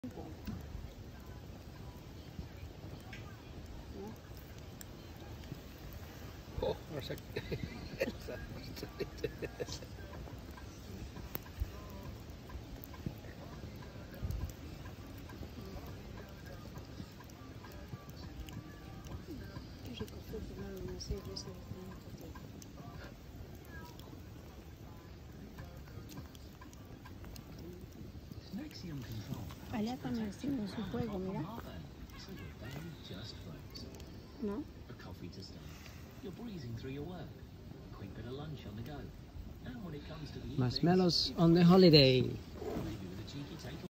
Oh, ahora se... Allá también tienen su juego, mira. ¿No? Marshmallows on the holiday.